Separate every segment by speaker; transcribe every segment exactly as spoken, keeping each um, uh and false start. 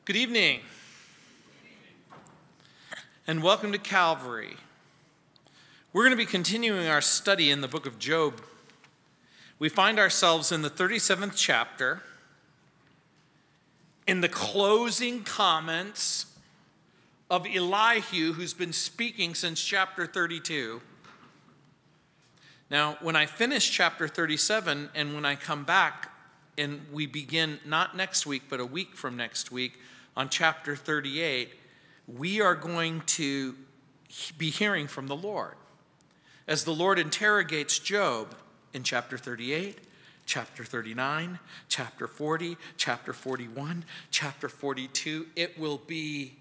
Speaker 1: Good evening, and welcome to Calvary. We're going to be continuing our study in the book of Job. We find ourselves in the thirty-seventh chapter, in the closing comments of Elihu, who's been speaking since chapter thirty-two. Now, when I finish chapter thirty-seven, and when I come back, and we begin not next week, but a week from next week, on chapter thirty-eight, we are going to be hearing from the Lord as the Lord interrogates Job in chapter thirty-eight, chapter thirty-nine, chapter forty, chapter forty-one, chapter forty-two. It will be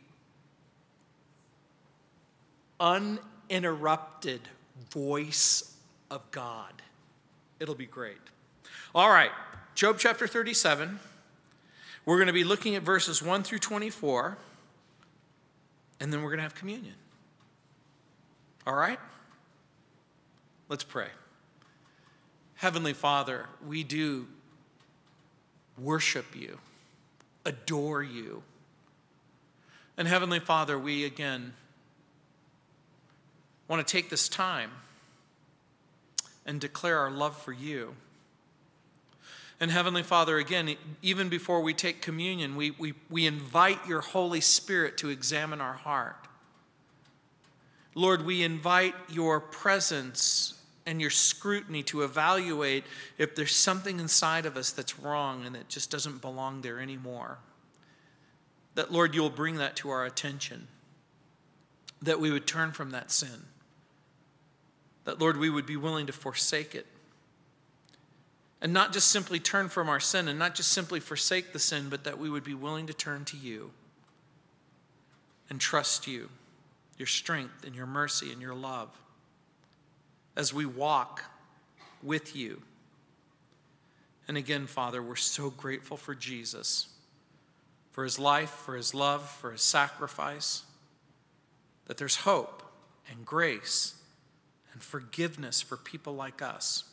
Speaker 1: uninterrupted voice of God. It'll be great. All right, Job chapter thirty-seven. We're going to be looking at verses one through twenty-four, and then we're going to have communion. All right? Let's pray. Heavenly Father, we do worship you, adore you. And Heavenly Father, we again want to take this time and declare our love for you. And Heavenly Father, again, even before we take communion, we, we, we invite your Holy Spirit to examine our heart. Lord, we invite your presence and your scrutiny to evaluate if there's something inside of us that's wrong and that just doesn't belong there anymore. That, Lord, you'll bring that to our attention. That we would turn from that sin. That, Lord, we would be willing to forsake it. And not just simply turn from our sin and not just simply forsake the sin, but that we would be willing to turn to you and trust you, your strength and your mercy and your love as we walk with you. And again, Father, we're so grateful for Jesus, for his life, for his love, for his sacrifice, that there's hope and grace and forgiveness for people like us.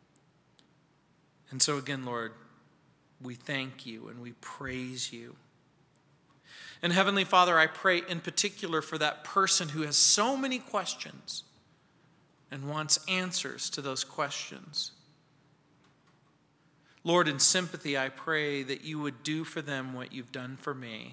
Speaker 1: And so again, Lord, we thank you and we praise you. And Heavenly Father, I pray in particular for that person who has so many questions and wants answers to those questions. Lord, in sympathy, I pray that you would do for them what you've done for me.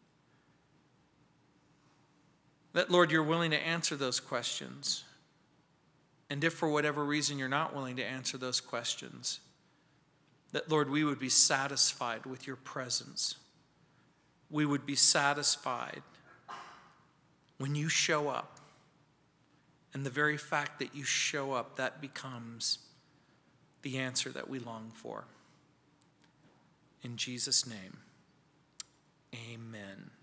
Speaker 1: That, Lord, you're willing to answer those questions. And if for whatever reason you're not willing to answer those questions, that, Lord, we would be satisfied with your presence. We would be satisfied when you show up. And the very fact that you show up, that becomes the answer that we long for. In Jesus' name, amen.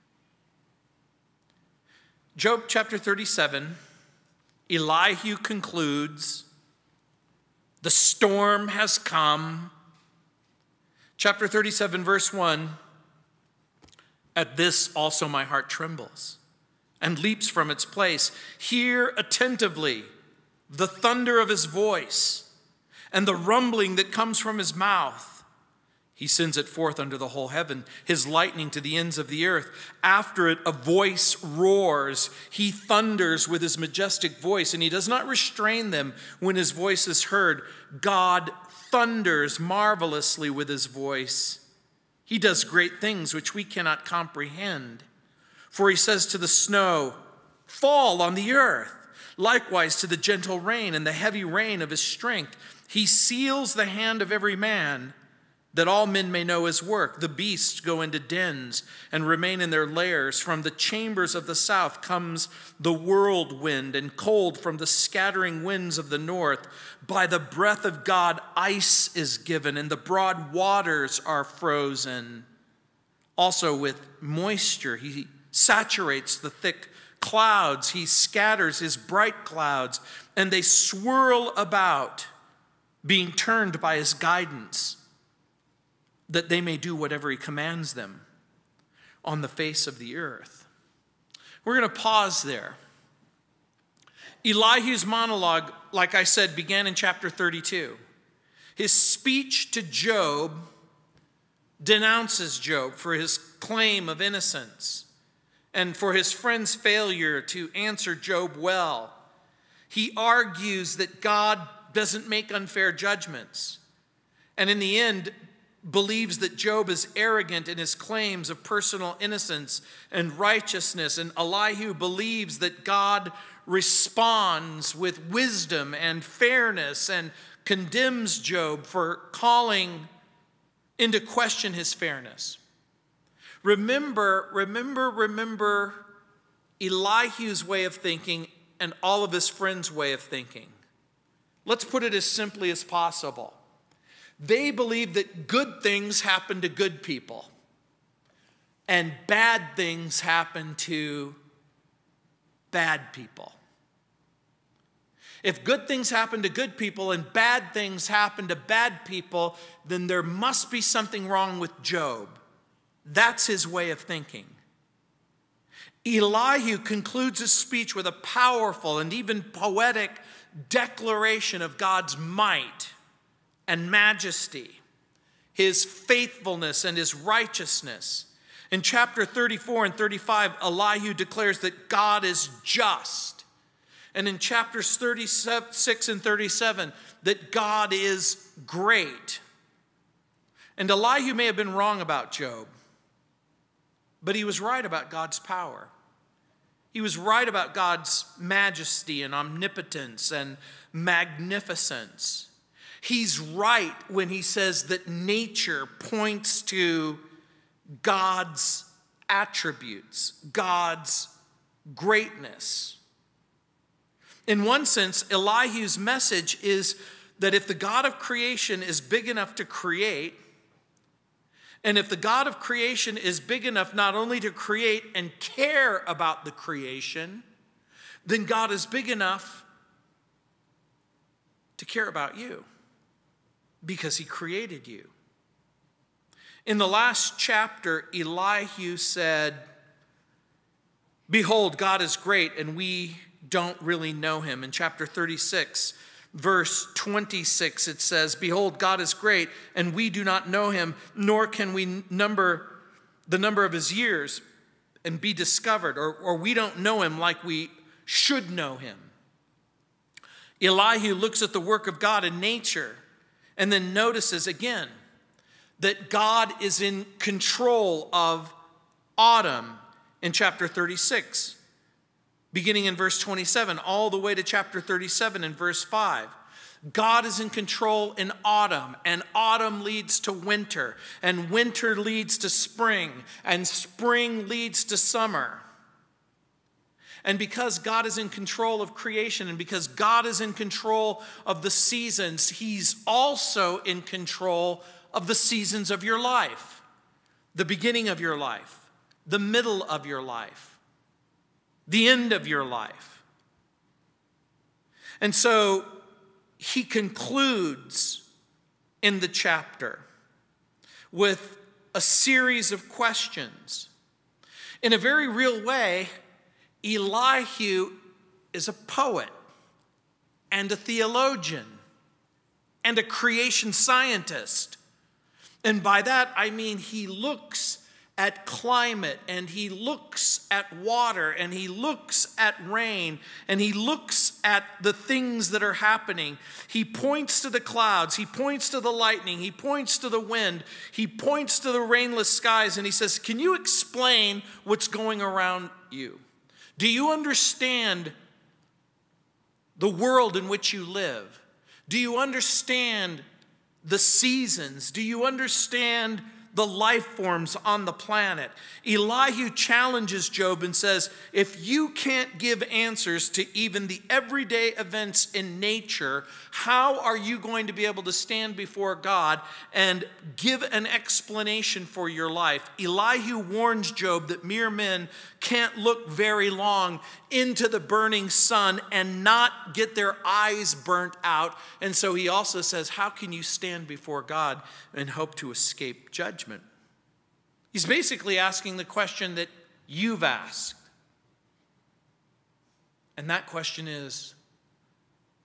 Speaker 1: Job chapter thirty-seven, Elihu concludes, the storm has come. Chapter thirty-seven, verse one, at this also my heart trembles and leaps from its place. Hear attentively the thunder of his voice and the rumbling that comes from his mouth. He sends it forth under the whole heaven, his lightning to the ends of the earth. After it, a voice roars. He thunders with his majestic voice, and he does not restrain them when his voice is heard. God thunders marvelously with his voice. He does great things which we cannot comprehend. For he says to the snow, fall on the earth. Likewise to the gentle rain and the heavy rain of his strength. He seals the hand of every man, that all men may know his work. The beasts go into dens and remain in their lairs. From the chambers of the south comes the whirlwind, and cold from the scattering winds of the north. By the breath of God, ice is given, and the broad waters are frozen. Also with moisture, he saturates the thick clouds. He scatters his bright clouds, and they swirl about, being turned by his guidance, that they may do whatever he commands them on the face of the earth. We're going to pause there. Elihu's monologue, like I said, began in chapter thirty-two. His speech to Job denounces Job for his claim of innocence and for his friend's failure to answer Job well. He argues that God doesn't make unfair judgments, and in the end believes that Job is arrogant in his claims of personal innocence and righteousness, and Elihu believes that God responds with wisdom and fairness and condemns Job for calling into question his fairness. Remember, remember, remember Elihu's way of thinking and all of his friends' way of thinking. Let's put it as simply as possible. They believe that good things happen to good people and bad things happen to bad people. If good things happen to good people and bad things happen to bad people, then there must be something wrong with Job. That's his way of thinking. Elihu concludes his speech with a powerful and even poetic declaration of God's might and majesty, his faithfulness and his righteousness. In chapter thirty-four and thirty-five, Elihu declares that God is just. And in chapters thirty-six and thirty-seven, that God is great. And Elihu may have been wrong about Job, but he was right about God's power. He was right about God's majesty and omnipotence and magnificence. He's right when he says that nature points to God's attributes, God's greatness. In one sense, Elihu's message is that if the God of creation is big enough to create, and if the God of creation is big enough not only to create and care about the creation, then God is big enough to care about you because he created you. In the last chapter, Elihu said, "Behold, God is great, and we don't really know him." In chapter thirty-six, verse twenty-six, it says, "Behold, God is great, and we do not know him, nor can we number the number of his years and be discovered," or, or we don't know him like we should know him. Elihu looks at the work of God in nature and then notices again that God is in control of autumn in chapter thirty-six. Beginning in verse twenty-seven, all the way to chapter thirty-seven in verse five. God is in control in autumn, and autumn leads to winter, and winter leads to spring, and spring leads to summer. And because God is in control of creation, and because God is in control of the seasons, he's also in control of the seasons of your life. The beginning of your life, the middle of your life, the end of your life. And so he concludes in the chapter with a series of questions. In a very real way, Elihu is a poet and a theologian and a creation scientist. And by that I mean he looks at climate, and he looks at water, and he looks at rain, and he looks at the things that are happening. He points to the clouds, he points to the lightning, he points to the wind, he points to the rainless skies, and he says, "Can you explain what's going around you? Do you understand the world in which you live? Do you understand the seasons? Do you understand the life forms on the planet?" Elihu challenges Job and says, if you can't give answers to even the everyday events in nature, how are you going to be able to stand before God and give an explanation for your life? Elihu warns Job that mere men can't look very long into the burning sun and not get their eyes burnt out. And so he also says, how can you stand before God and hope to escape judgment? He's basically asking the question that you've asked. And that question is,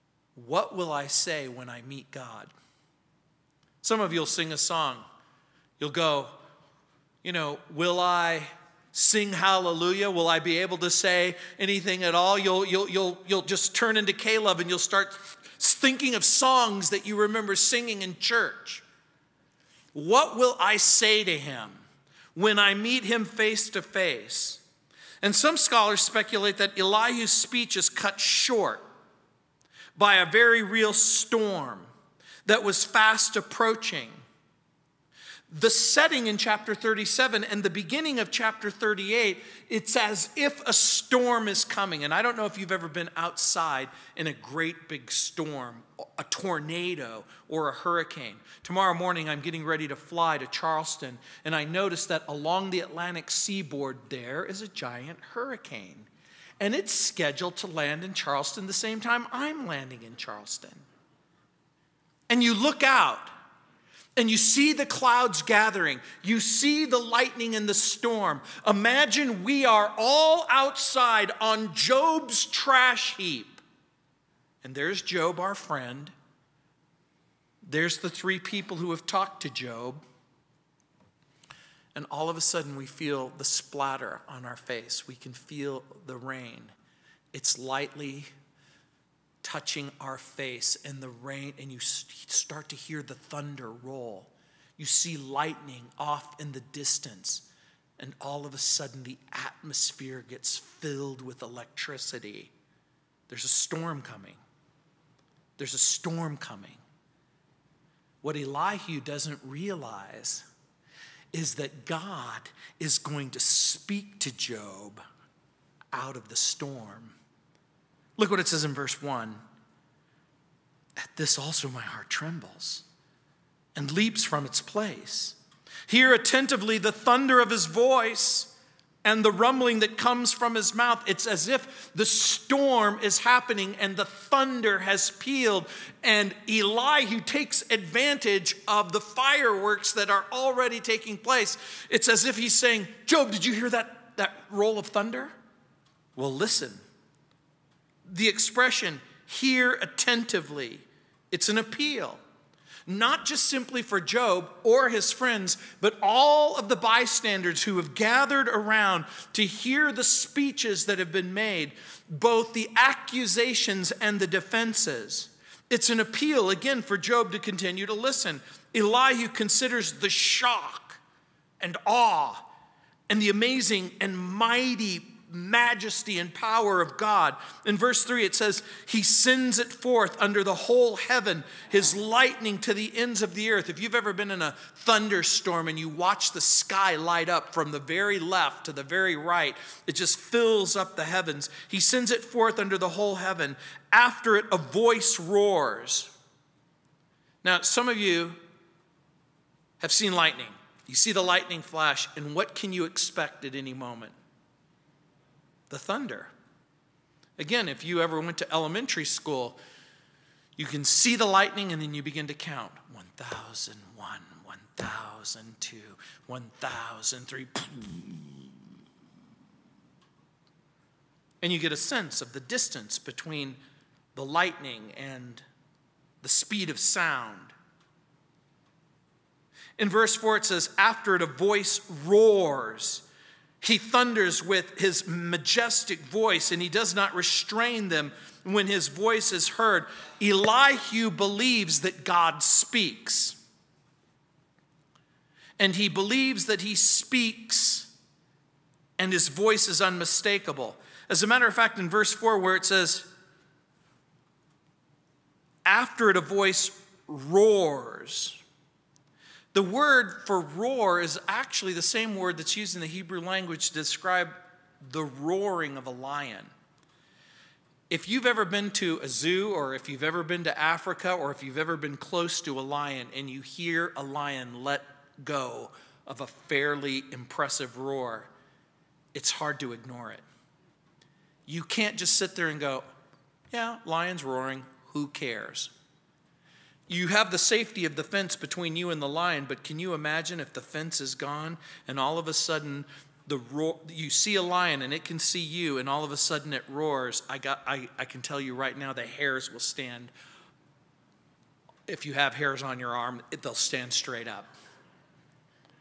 Speaker 1: what will I say when I meet God? Some of you will sing a song. You'll go, you know, will I sing hallelujah? Will I be able to say anything at all? You'll, you'll, you'll, you'll just turn into Caleb and you'll start thinking of songs that you remember singing in church. What will I say to him when I meet him face to face? And some scholars speculate that Elihu's speech is cut short by a very real storm that was fast approaching. The setting in chapter thirty-seven and the beginning of chapter thirty-eight, it's as if a storm is coming. And I don't know if you've ever been outside in a great big storm, a tornado or a hurricane. Tomorrow morning, I'm getting ready to fly to Charleston, and I noticed that along the Atlantic seaboard there is a giant hurricane. And it's scheduled to land in Charleston the same time I'm landing in Charleston. And you look out, and you see the clouds gathering. You see the lightning and the storm. Imagine we are all outside on Job's trash heap. And there's Job, our friend. There's the three people who have talked to Job. And all of a sudden we feel the splatter on our face. We can feel the rain. It's lightly touching our face, and the rain, and you start to hear the thunder roll. You see lightning off in the distance, and all of a sudden the atmosphere gets filled with electricity. There's a storm coming. There's a storm coming. What Elihu doesn't realize is that God is going to speak to Job out of the storm. Look what it says in verse one. At this also my heart trembles and leaps from its place. Hear attentively the thunder of his voice and the rumbling that comes from his mouth. It's as if the storm is happening and the thunder has pealed. And Elihu takes advantage of the fireworks that are already taking place. It's as if he's saying, Job, did you hear that, that roll of thunder? Well, listen. The expression, hear attentively, it's an appeal. Not just simply for Job or his friends, but all of the bystanders who have gathered around to hear the speeches that have been made, both the accusations and the defenses. It's an appeal, again, for Job to continue to listen. Elihu considers the shock and awe and the amazing and mighty majesty and power of God. In verse three, it says, he sends it forth under the whole heaven, his lightning to the ends of the earth. If you've ever been in a thunderstorm and you watch the sky light up from the very left to the very right, it just fills up the heavens. He sends it forth under the whole heaven. After it, a voice roars. Now, some of you have seen lightning. You see the lightning flash, and what can you expect at any moment? The thunder. Again, if you ever went to elementary school, you can see the lightning and then you begin to count. one thousand one, one thousand two, one thousand three. And you get a sense of the distance between the lightning and the speed of sound. In verse four, it says, after it, a voice roars. He thunders with his majestic voice, and he does not restrain them when his voice is heard. Elihu believes that God speaks. And he believes that he speaks, and his voice is unmistakable. As a matter of fact, in verse four, where it says, after it, a voice roars. The word for roar is actually the same word that's used in the Hebrew language to describe the roaring of a lion. If you've ever been to a zoo, or if you've ever been to Africa, or if you've ever been close to a lion and you hear a lion let go of a fairly impressive roar, it's hard to ignore it. You can't just sit there and go, yeah, lion's roaring, who cares? You have the safety of the fence between you and the lion, but can you imagine if the fence is gone and all of a sudden the roar, you see a lion and it can see you and all of a sudden it roars? I, got, I, I can tell you right now the hairs will stand. If you have hairs on your arm, it, they'll stand straight up.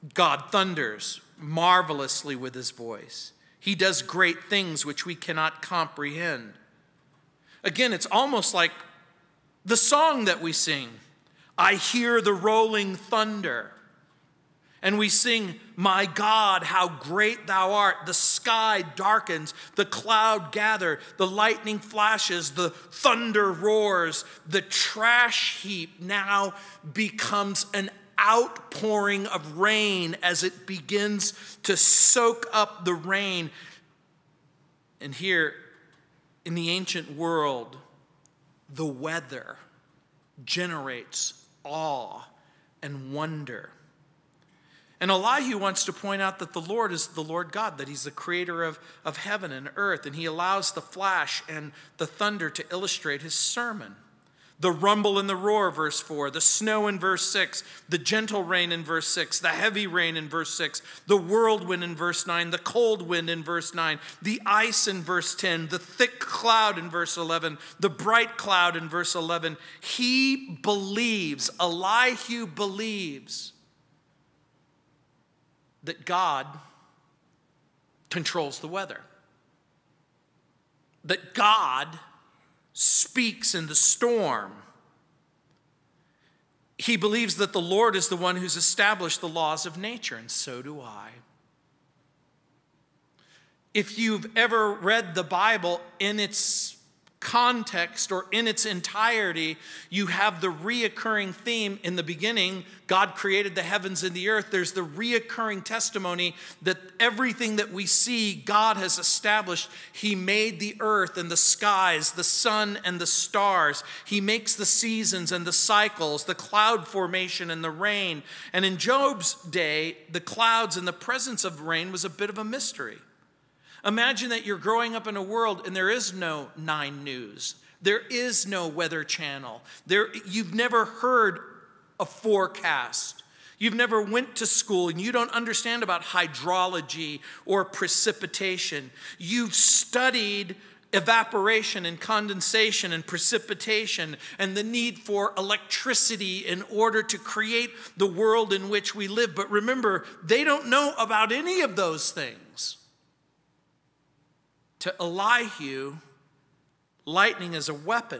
Speaker 1: God thunders marvelously with his voice. He does great things which we cannot comprehend. Again, it's almost like the song that we sing, I hear the rolling thunder. And we sing, my God, how great thou art. The sky darkens, the cloud gather, the lightning flashes, the thunder roars. The trash heap now becomes an outpouring of rain as it begins to soak up the rain. And here in the ancient world, the weather generates awe and wonder. And Elihu wants to point out that the Lord is the Lord God, that he's the creator of, of heaven and earth, and he allows the flash and the thunder to illustrate his sermon. The rumble and the roar, verse four, the snow in verse six, the gentle rain in verse six, the heavy rain in verse six, the whirlwind in verse nine, the cold wind in verse nine, the ice in verse ten, the thick cloud in verse eleven, the bright cloud in verse eleven. He believes, Elihu believes, that God controls the weather, that God speaks in the storm. He believes that the Lord is the one who's established the laws of nature, and so do I. If you've ever read the Bible in its context or in its entirety, you have the reoccurring theme in the beginning. God created the heavens and the earth. There's the reoccurring testimony that everything that we see, God has established. He made the earth and the skies, the sun and the stars. He makes the seasons and the cycles, the cloud formation and the rain. And in Job's day, the clouds and the presence of rain was a bit of a mystery. Imagine that you're growing up in a world and there is no Nine News. There is no Weather Channel. There, you've never heard a forecast. You've never went to school and you don't understand about hydrology or precipitation. You've studied evaporation and condensation and precipitation and the need for electricity in order to create the world in which we live. But remember, they don't know about any of those things. To Elihu, lightning is a weapon.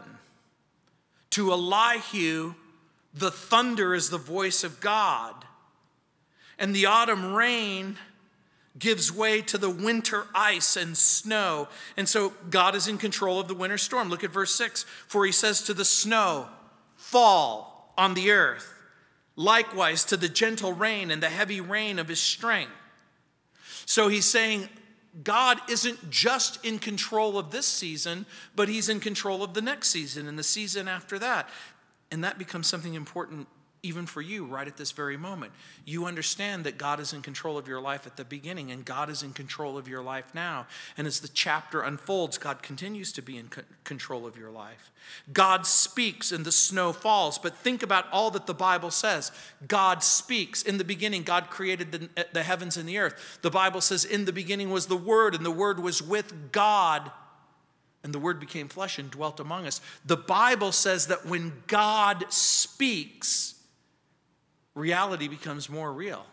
Speaker 1: To Elihu, the thunder is the voice of God. And the autumn rain gives way to the winter ice and snow. And so God is in control of the winter storm. Look at verse six. For he says to the snow, fall on the earth. Likewise to the gentle rain and the heavy rain of his strength. So he's saying, God isn't just in control of this season, but he's in control of the next season and the season after that. And that becomes something important even for you right at this very moment. You understand that God is in control of your life at the beginning, and God is in control of your life now. And as the chapter unfolds, God continues to be in control of your life. God speaks and the snow falls, but think about all that the Bible says. God speaks. In the beginning, God created the, the heavens and the earth. The Bible says, in the beginning was the Word, and the Word was with God. And the Word became flesh and dwelt among us. The Bible says that when God speaks, reality becomes more real.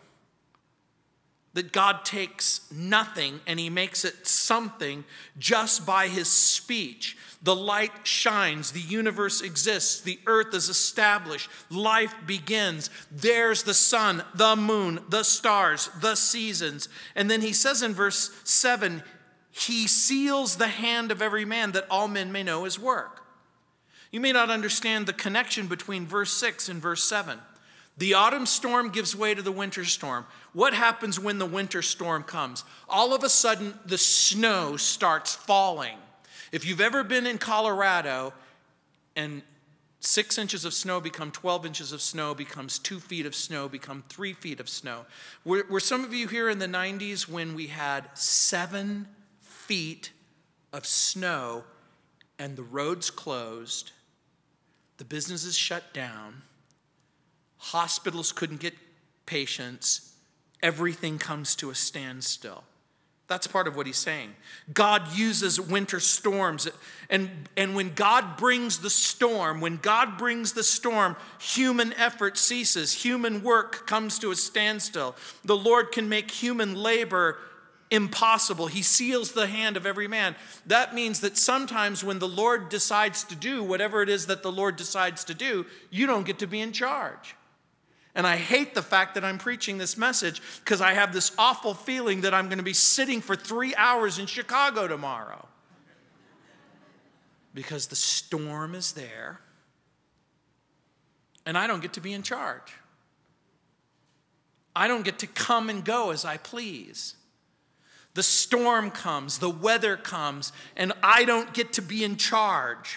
Speaker 1: That God takes nothing and he makes it something just by his speech. The light shines, the universe exists, the earth is established, life begins. There's the sun, the moon, the stars, the seasons. And then he says in verse seven, he seals the hand of every man that all men may know his work. You may not understand the connection between verse six and verse seven. The autumn storm gives way to the winter storm. What happens when the winter storm comes? All of a sudden, the snow starts falling. If you've ever been in Colorado and six inches of snow become twelve inches of snow, becomes two feet of snow, become three feet of snow. Were, were some of you here in the nineties when we had seven feet of snow and the roads closed, the businesses shut down, hospitals couldn't get patients, everything comes to a standstill? That's part of what he's saying. God uses winter storms. And, and when God brings the storm, when God brings the storm, human effort ceases. Human work comes to a standstill. The Lord can make human labor impossible. He seals the hand of every man. That means that sometimes when the Lord decides to do whatever it is that the Lord decides to do, you don't get to be in charge. And I hate the fact that I'm preaching this message because I have this awful feeling that I'm going to be sitting for three hours in Chicago tomorrow. Because the storm is there and I don't get to be in charge. I don't get to come and go as I please. The storm comes, the weather comes, and I don't get to be in charge.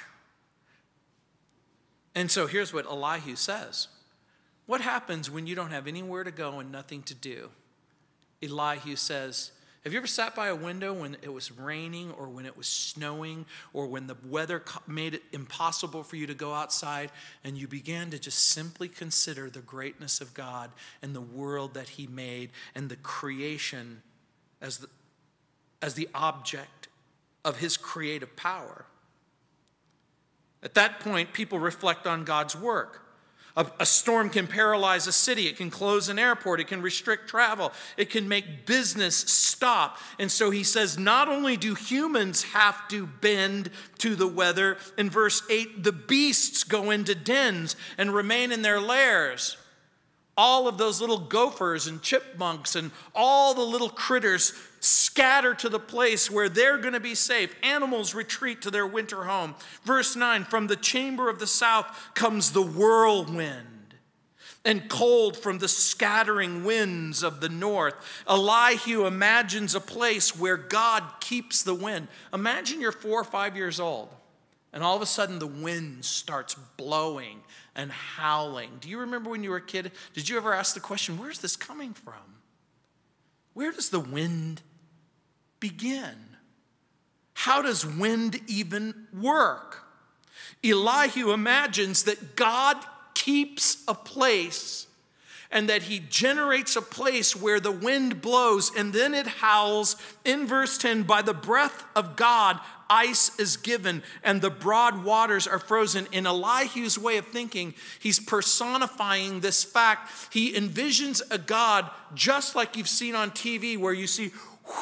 Speaker 1: And so here's what Elihu says. What happens when you don't have anywhere to go and nothing to do? Elihu says, have you ever sat by a window when it was raining or when it was snowing or when the weather made it impossible for you to go outside and you began to just simply consider the greatness of God and the world that he made and the creation as the, as the object of his creative power? At that point, people reflect on God's work. A, a storm can paralyze a city. It can close an airport. It can restrict travel. It can make business stop. And so he says, not only do humans have to bend to the weather, in verse eight, the beasts go into dens and remain in their lairs. All of those little gophers and chipmunks and all the little critters scatter to the place where they're going to be safe. Animals retreat to their winter home. Verse nine, from the chamber of the south comes the whirlwind, and cold from the scattering winds of the north. Elihu imagines a place where God keeps the wind. Imagine you're four or five years old, and all of a sudden the wind starts blowing and howling. Do you remember when you were a kid? Did you ever ask the question, where's this coming from? Where does the wind begin? How does wind even work? Elihu imagines that God keeps a place and that he generates a place where the wind blows and then it howls. In verse ten, by the breath of God, ice is given and the broad waters are frozen. In Elihu's way of thinking, he's personifying this fact. He envisions a God just like you've seen on T V, where you see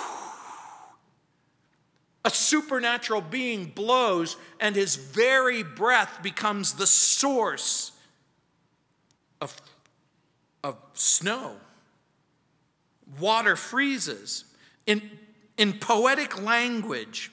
Speaker 1: a supernatural being blows and his very breath becomes the source of, of snow. Water freezes. In, in poetic language,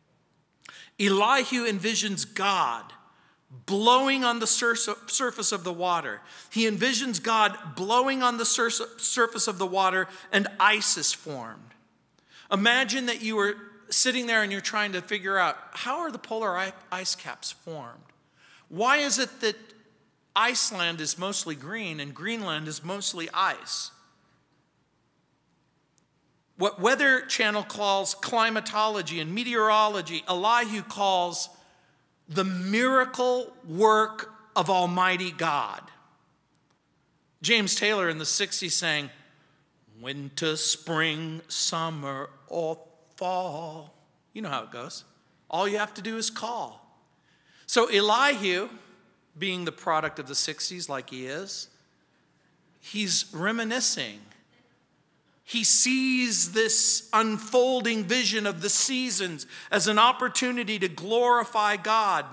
Speaker 1: Elihu envisions God blowing on the sur- surface of the water. He envisions God blowing on the sur- surface of the water and ice is formed. Imagine that you were sitting there and you're trying to figure out, how are the polar ice caps formed? Why is it that Iceland is mostly green and Greenland is mostly ice? What Weather Channel calls climatology and meteorology, Elihu calls the miracle work of Almighty God. James Taylor in the sixties sang, winter, spring, summer, or fall. You know how it goes. All you have to do is call. So Elihu, being the product of the sixties like he is, he's reminiscing. He sees this unfolding vision of the seasons as an opportunity to glorify God.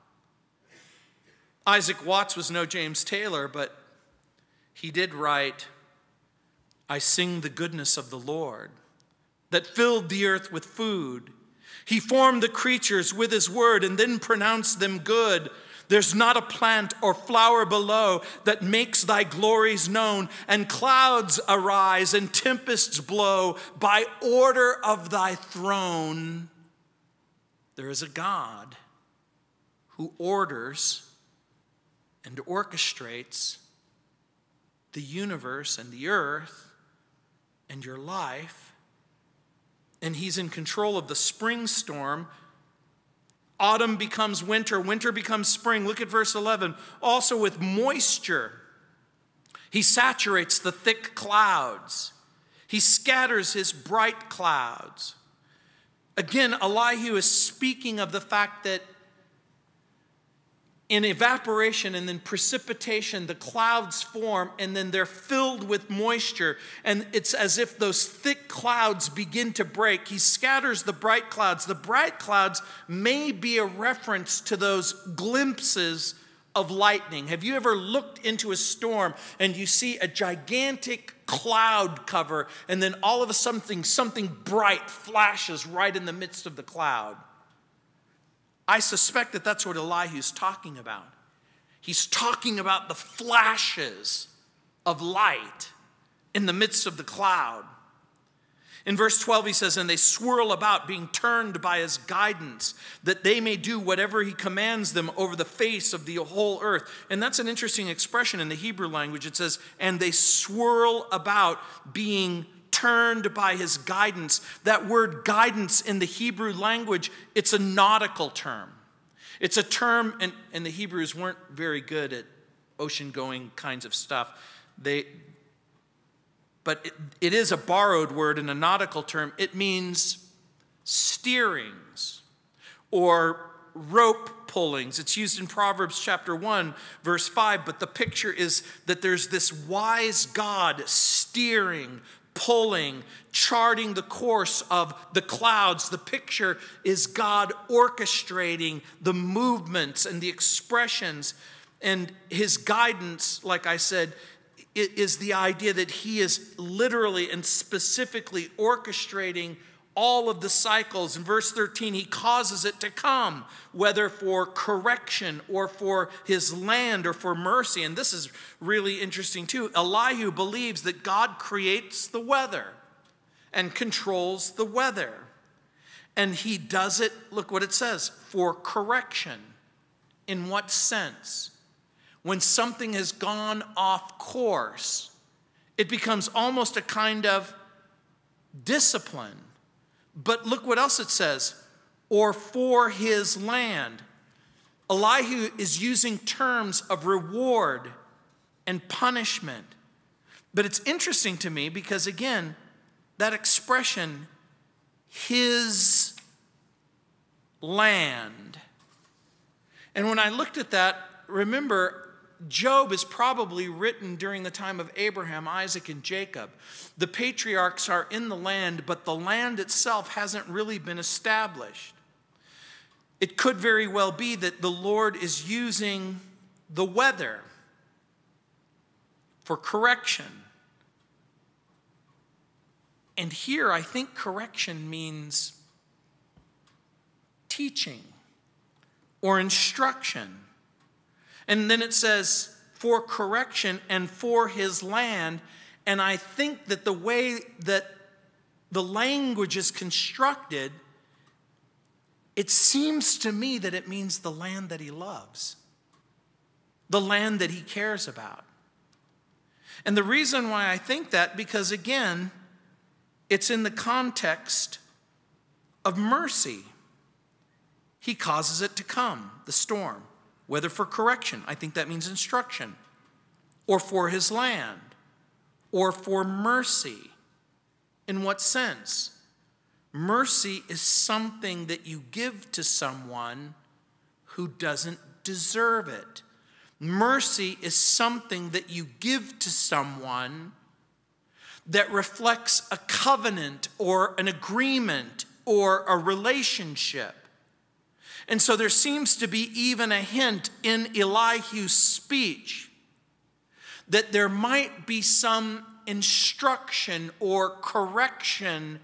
Speaker 1: Isaac Watts was no James Taylor, but he did write, I sing the goodness of the Lord that filled the earth with food. He formed the creatures with his word and then pronounced them good. There's not a plant or flower below that makes thy glories known, and clouds arise and tempests blow by order of thy throne. There is a God who orders and orchestrates the universe and the earth and your life. And he's in control of the spring storm. Autumn becomes winter, winter becomes spring. Look at verse eleven. Also with moisture, he saturates the thick clouds. He scatters his bright clouds. Again, Elihu is speaking of the fact that in evaporation and then precipitation, the clouds form and then they're filled with moisture. And it's as if those thick clouds begin to break. He scatters the bright clouds. The bright clouds may be a reference to those glimpses of lightning. Have you ever looked into a storm and you see a gigantic cloud cover and then all of a sudden something, something bright flashes right in the midst of the cloud? I suspect that that's what Elihu's talking about. He's talking about the flashes of light in the midst of the cloud. In verse twelve, he says, and they swirl about, being turned by his guidance, that they may do whatever he commands them over the face of the whole earth. And that's an interesting expression in the Hebrew language. It says, and they swirl about, being turned by his guidance. That word guidance in the Hebrew language, it's a nautical term. It's a term, and, and the Hebrews weren't very good at ocean-going kinds of stuff. They, but it, it is a borrowed word and a nautical term. It means steerings or rope pullings. It's used in Proverbs chapter one, verse five, but the picture is that there's this wise God steering, pulling, charting the course of the clouds. The picture is God orchestrating the movements and the expressions. And his guidance, like I said, is the idea that he is literally and specifically orchestrating all of the cycles. In verse thirteen, he causes it to come, whether for correction or for his land or for mercy. And this is really interesting too. Elihu believes that God creates the weather and controls the weather. And he does it, look what it says, for correction. In what sense? When something has gone off course, it becomes almost a kind of discipline. But look what else it says, or for his land. Elihu is using terms of reward and punishment. But it's interesting to me because, again, that expression, his land. And when I looked at that, remember, Job is probably written during the time of Abraham, Isaac, and Jacob. The patriarchs are in the land, but the land itself hasn't really been established. It could very well be that the Lord is using the weather for correction. And here I think correction means teaching or instruction. And then it says, for correction and for his land. And I think that the way that the language is constructed, it seems to me that it means the land that he loves, the land that he cares about. And the reason why I think that, because again, it's in the context of mercy. He causes it to come, the storm. Whether for correction, I think that means instruction, or for his land, or for mercy. In what sense? Mercy is something that you give to someone who doesn't deserve it. Mercy is something that you give to someone that reflects a covenant or an agreement or a relationship. And so there seems to be even a hint in Elihu's speech that there might be some instruction or correction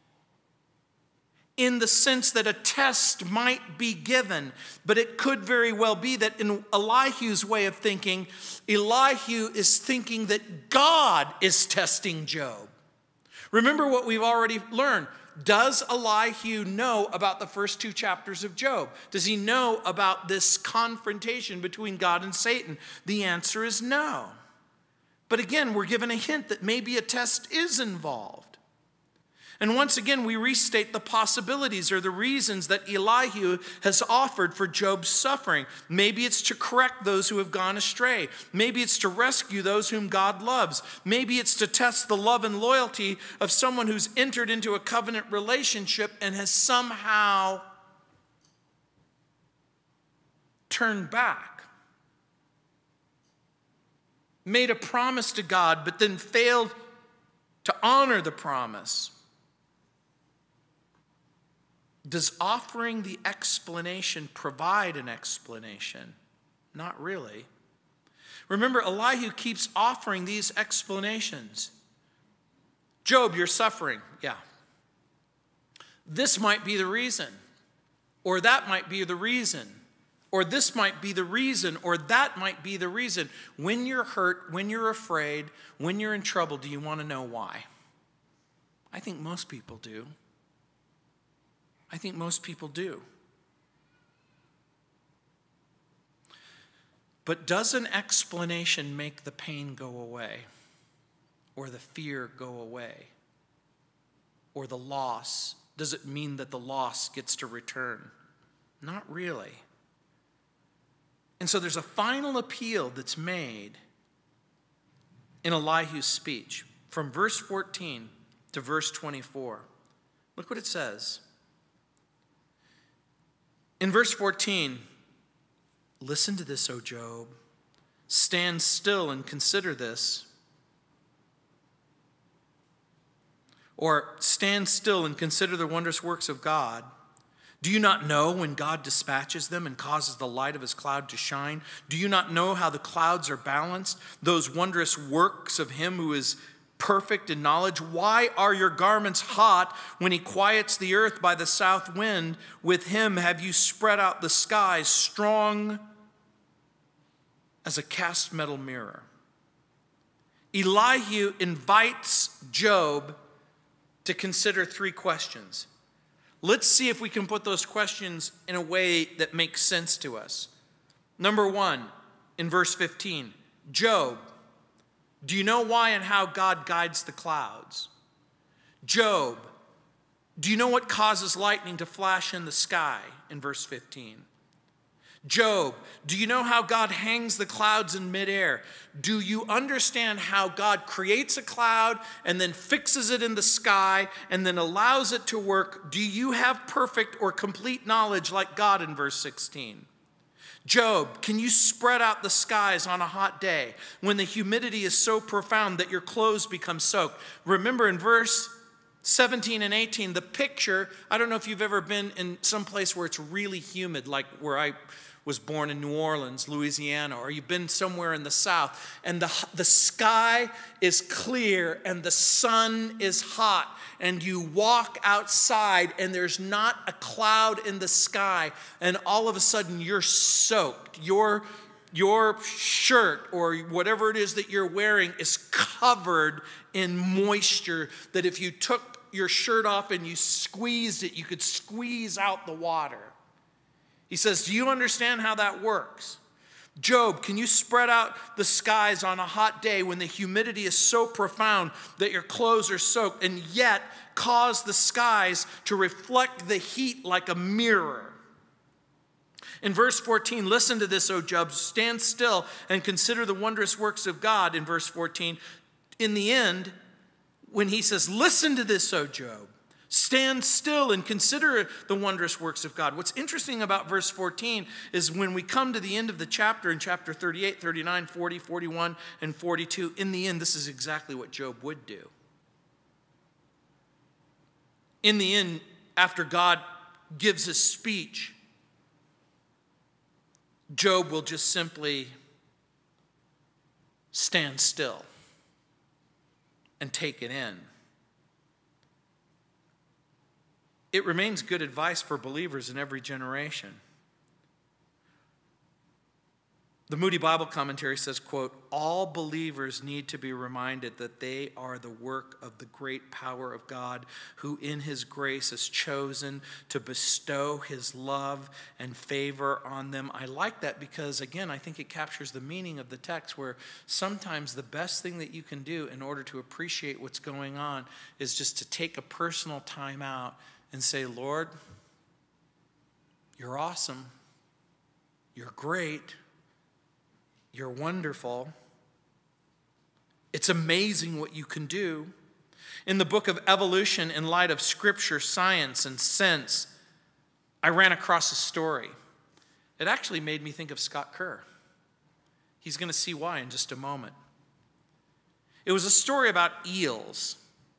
Speaker 1: in the sense that a test might be given. But it could very well be that in Elihu's way of thinking, Elihu is thinking that God is testing Job. Remember what we've already learned. Does Elihu know about the first two chapters of Job? Does he know about this confrontation between God and Satan? The answer is no. But again, we're given a hint that maybe a test is involved. And once again, we restate the possibilities or the reasons that Elihu has offered for Job's suffering. Maybe it's to correct those who have gone astray. Maybe it's to rescue those whom God loves. Maybe it's to test the love and loyalty of someone who's entered into a covenant relationship and has somehow turned back. Made a promise to God, but then failed to honor the promise. Does offering the explanation provide an explanation? Not really. Remember, Elihu keeps offering these explanations. Job, you're suffering. Yeah. This might be the reason. Or that might be the reason. Or this might be the reason. Or that might be the reason. When you're hurt, when you're afraid, when you're in trouble, do you want to know why? I think most people do. I think most people do. But does an explanation make the pain go away? Or the fear go away? Or the loss? Does it mean that the loss gets to return? Not really. And so there's a final appeal that's made in Elihu's speech from verse fourteen to verse twenty-four. Look what it says. In verse fourteen, listen to this, O Job. Stand still and consider this. Or stand still and consider the wondrous works of God. Do you not know when God dispatches them and causes the light of his cloud to shine? Do you not know how the clouds are balanced, those wondrous works of him who is perfect in knowledge? Why are your garments hot when he quiets the earth by the south wind? With him have you spread out the skies, strong as a cast metal mirror. Elihu invites Job to consider three questions. Let's see if we can put those questions in a way that makes sense to us. Number one, in verse fifteen, Job, do you know why and how God guides the clouds? Job, do you know what causes lightning to flash in the sky? In verse fifteen. Job, do you know how God hangs the clouds in midair? Do you understand how God creates a cloud and then fixes it in the sky and then allows it to work? Do you have perfect or complete knowledge like God in verse sixteen? Job, can you spread out the skies on a hot day when the humidity is so profound that your clothes become soaked? Remember in verse seventeen and eighteen, the picture, I don't know if you've ever been in some place where it's really humid, like where I was born in New Orleans, Louisiana, or you've been somewhere in the South, and the, the sky is clear and the sun is hot, and you walk outside and there's not a cloud in the sky, and all of a sudden you're soaked. Your, your shirt or whatever it is that you're wearing is covered in moisture that if you took your shirt off and you squeezed it, you could squeeze out the water. He says, do you understand how that works? Job, can you spread out the skies on a hot day when the humidity is so profound that your clothes are soaked, and yet cause the skies to reflect the heat like a mirror? In verse fourteen, listen to this, O Job. Stand still and consider the wondrous works of God. In verse fourteen, in the end, when he says, listen to this, O Job. Stand still and consider the wondrous works of God. What's interesting about verse fourteen is when we come to the end of the chapter, in chapter thirty-eight, thirty-nine, forty, forty-one, and forty-two, in the end, this is exactly what Job would do. In the end, after God gives his speech, Job will just simply stand still and take it in. It remains good advice for believers in every generation. The Moody Bible Commentary says, quote, all believers need to be reminded that they are the work of the great power of God, who in his grace has chosen to bestow his love and favor on them. I like that because, again, I think it captures the meaning of the text, where sometimes the best thing that you can do in order to appreciate what's going on is just to take a personal time out and say, Lord, you're awesome. You're great. You're wonderful. It's amazing what you can do. In the book of Evolution, in light of scripture, science, and sense, I ran across a story. It actually made me think of Scott Kerr. He's going to see why in just a moment. It was a story about eels.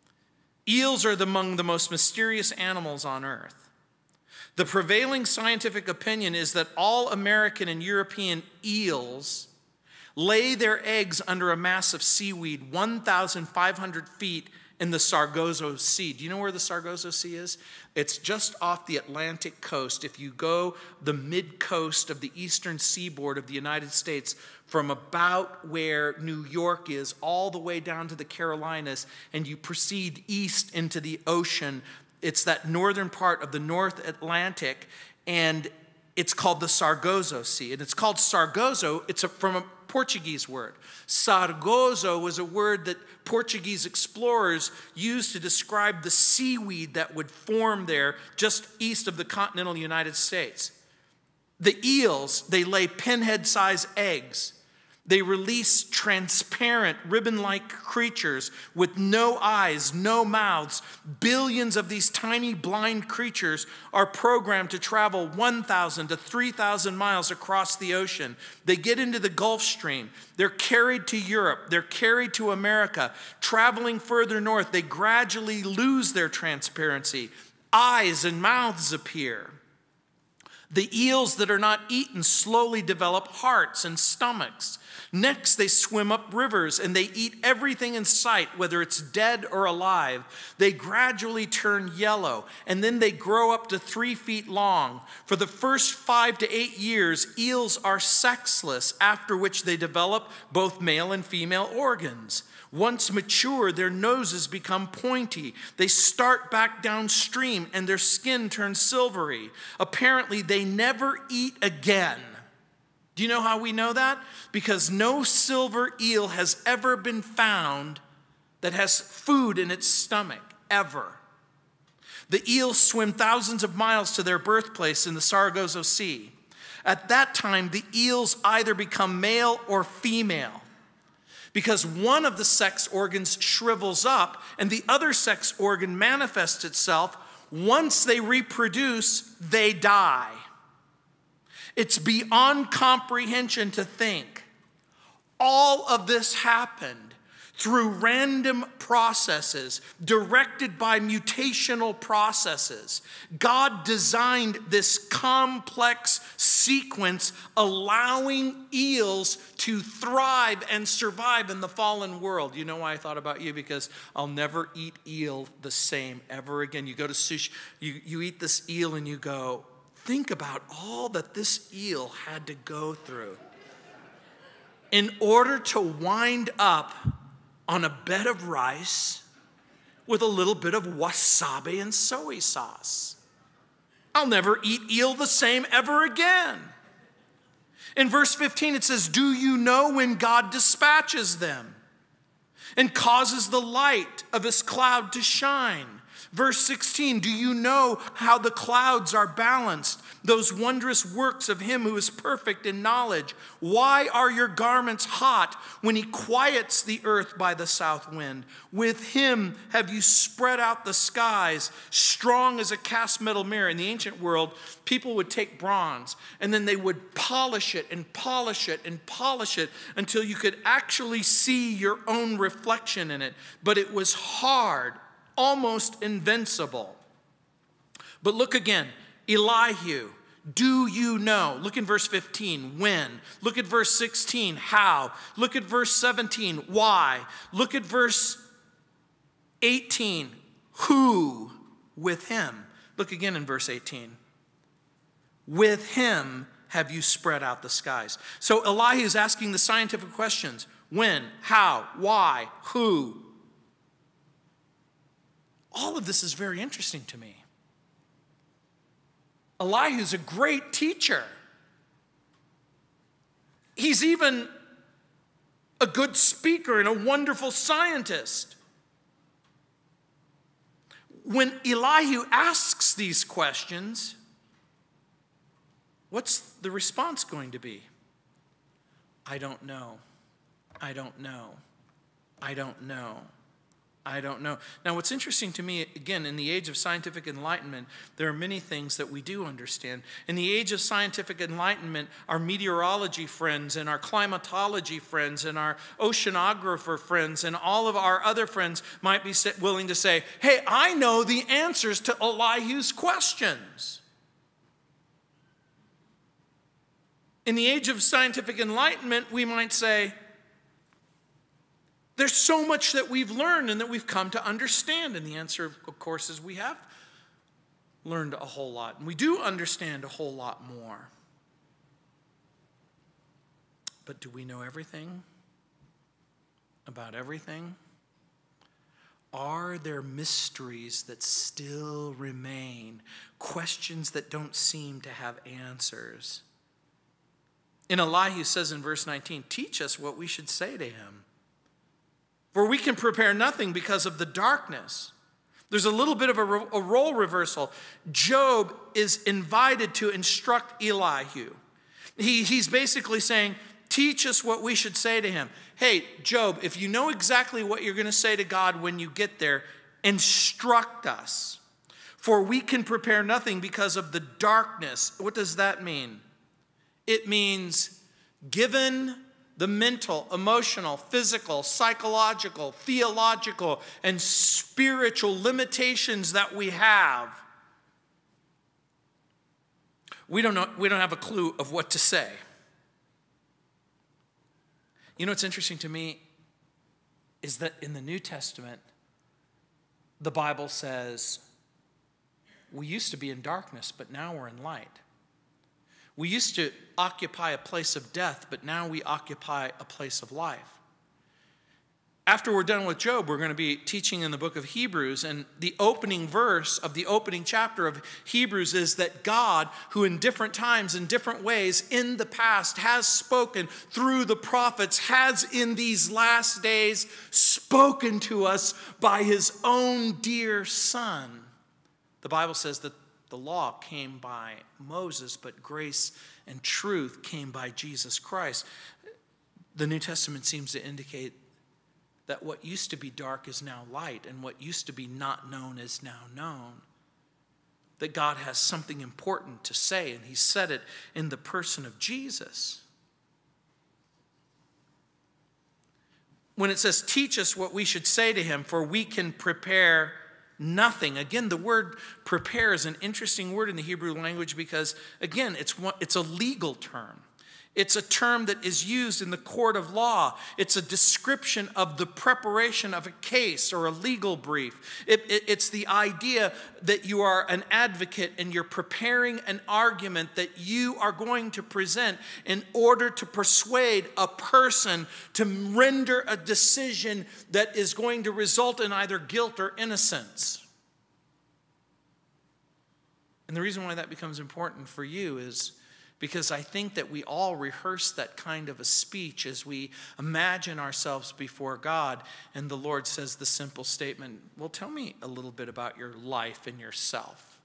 Speaker 1: Eels are among the most mysterious animals on earth. The prevailing scientific opinion is that all American and European eels lay their eggs under a mass of seaweed one thousand five hundred feet in the Sargasso Sea. Do you know where the Sargasso Sea is? It's just off the Atlantic coast. If you go the mid-coast of the eastern seaboard of the United States, from about where New York is all the way down to the Carolinas, and you proceed east into the ocean, it's that northern part of the North Atlantic, and it's called the Sargasso Sea. And it's called Sargasso. It's a, from a Portuguese word. Sargasso was a word that Portuguese explorers used to describe the seaweed that would form there just east of the continental United States. The eels, they lay pinhead-sized eggs. They release transparent, ribbon-like creatures with no eyes, no mouths. Billions of these tiny blind creatures are programmed to travel one thousand to three thousand miles across the ocean. They get into the Gulf Stream. They're carried to Europe. They're carried to America. Traveling further north, they gradually lose their transparency. Eyes and mouths appear. The eels that are not eaten slowly develop hearts and stomachs. Next, they swim up rivers and they eat everything in sight, whether it's dead or alive. They gradually turn yellow, and then they grow up to three feet long. For the first five to eight years, eels are sexless, after which they develop both male and female organs. Once mature, their noses become pointy. They start back downstream and their skin turns silvery. Apparently, they never eat again. Do you know how we know that? Because no silver eel has ever been found that has food in its stomach, ever. The eels swim thousands of miles to their birthplace in the Sargasso Sea. At that time, the eels either become male or female, because one of the sex organs shrivels up and the other sex organ manifests itself. Once they reproduce, they die. It's beyond comprehension to think all of this happened through random processes, directed by mutational processes. God designed this complex sequence, allowing eels to thrive and survive in the fallen world. You know why I thought about you? Because I'll never eat eel the same ever again. You go to sushi, you, you eat this eel and you go, think about all that this eel had to go through in order to wind up on a bed of rice with a little bit of wasabi and soy sauce. I'll never eat eel the same ever again. In verse fifteen, it says, do you know when God dispatches them and causes the light of his cloud to shine? Verse sixteen, do you know how the clouds are balanced, those wondrous works of him who is perfect in knowledge? Why are your garments hot when he quiets the earth by the south wind? With him have you spread out the skies, strong as a cast metal mirror. In the ancient world, people would take bronze and then they would polish it and polish it and polish it until you could actually see your own reflection in it. But it was hard, almost invincible. But look again, Elihu, do you know? Look in verse fifteen, when? Look at verse sixteen, how? Look at verse seventeen, why? Look at verse eighteen, who? With him. Look again in verse eighteen. With him have you spread out the skies? So Elihu is asking the scientific questions. When, how, why, who? All of this is very interesting to me. Elihu is a great teacher. He's even a good speaker and a wonderful scientist. When Elihu asks these questions, what's the response going to be? I don't know. I don't know. I don't know. I don't know. Now, what's interesting to me, again, in the age of scientific enlightenment, there are many things that we do understand. In the age of scientific enlightenment, our meteorology friends and our climatology friends and our oceanographer friends and all of our other friends might be willing to say, hey, I know the answers to Elihu's questions. In the age of scientific enlightenment, we might say, there's so much that we've learned and that we've come to understand. And the answer, of course, is we have learned a whole lot. And we do understand a whole lot more. But do we know everything about everything? Are there mysteries that still remain? Questions that don't seem to have answers? And Elihu says in verse nineteen, teach us what we should say to him. For we can prepare nothing because of the darkness. There's a little bit of a, a role reversal. Job is invited to instruct Elihu. He, he's basically saying, teach us what we should say to him. Hey, Job, if you know exactly what you're going to say to God when you get there, instruct us. For we can prepare nothing because of the darkness. What does that mean? It means given the mental, emotional, physical, psychological, theological, and spiritual limitations that we have, we don't know, we don't have a clue of what to say. You know what's interesting to me is that in the New Testament, the Bible says, we used to be in darkness, but now we're in light. We used to occupy a place of death, but now we occupy a place of life. After we're done with Job, we're going to be teaching in the book of Hebrews, and the opening verse of the opening chapter of Hebrews is that God, who in different times, in different ways, in the past has spoken through the prophets, has in these last days spoken to us by his own dear Son. The Bible says that the law came by Moses, but grace and truth came by Jesus Christ. The New Testament seems to indicate that what used to be dark is now light, and what used to be not known is now known. That God has something important to say, and he said it in the person of Jesus. When it says, teach us what we should say to him, for we can prepare nothing. Again, the word prepare is an interesting word in the Hebrew language because, again, it's one, it's a legal term. It's a term that is used in the court of law. It's a description of the preparation of a case or a legal brief. It, it, it's the idea that you are an advocate and you're preparing an argument that you are going to present in order to persuade a person to render a decision that is going to result in either guilt or innocence. And the reason why that becomes important for you is because I think that we all rehearse that kind of a speech as we imagine ourselves before God, and the Lord says the simple statement, well, tell me a little bit about your life and yourself.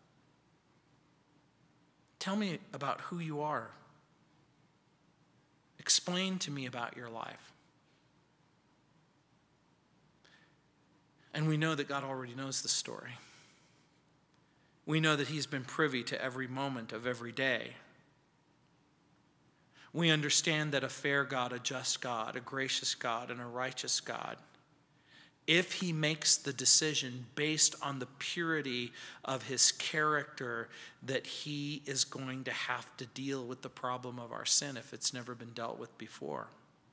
Speaker 1: Tell me about who you are. Explain to me about your life. And we know that God already knows the story. We know that he's been privy to every moment of every day. We understand that a fair God, a just God, a gracious God, and a righteous God, if he makes the decision based on the purity of his character, that he is going to have to deal with the problem of our sin if it's never been dealt with before.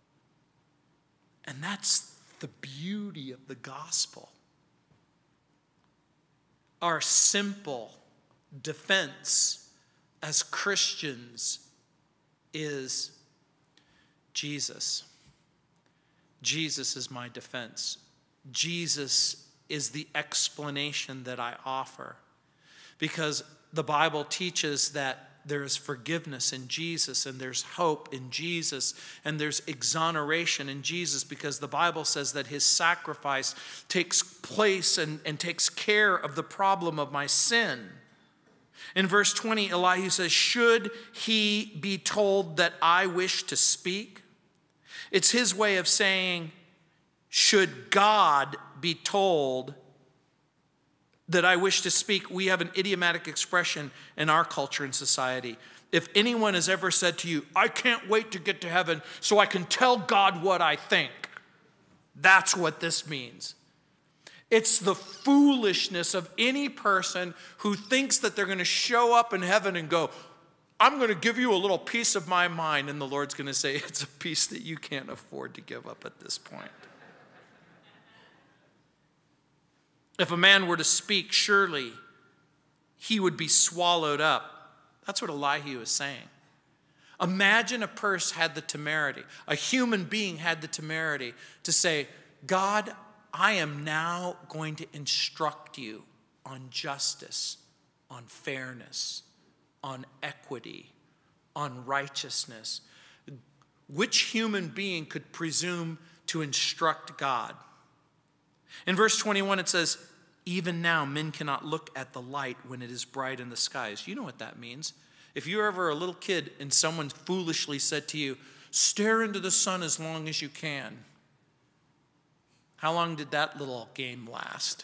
Speaker 1: And that's the beauty of the gospel. Our simple defense as Christians is Jesus. Jesus is my defense. Jesus is the explanation that I offer. Because the Bible teaches that there is forgiveness in Jesus, and there's hope in Jesus, and there's exoneration in Jesus, because the Bible says that his sacrifice takes place and, and takes care of the problem of my sin. In verse twenty, Elihu says, should he be told that I wish to speak? It's his way of saying, should God be told that I wish to speak? We have an idiomatic expression in our culture and society. If anyone has ever said to you, I can't wait to get to heaven so I can tell God what I think, that's what this means. It's the foolishness of any person who thinks that they're going to show up in heaven and go, I'm going to give you a little piece of my mind. And the Lord's going to say, it's a piece that you can't afford to give up at this point. If a man were to speak, surely he would be swallowed up. That's what Elihu is saying. Imagine a person had the temerity, a human being had the temerity to say, God, I am now going to instruct you on justice, on fairness, on equity, on righteousness. Which human being could presume to instruct God? In verse twenty-one, it says, even now men cannot look at the light when it is bright in the skies. You know what that means. If you were ever a little kid and someone foolishly said to you, stare into the sun as long as you can. How long did that little game last?